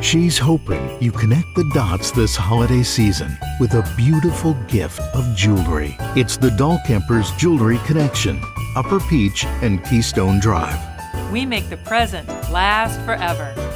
She's hoping you connect the dots this holiday season with a beautiful gift of jewelry. It's the Dahlkemper's Jewelry Connection, Upper Peach and Keystone Drive. We make the present last forever.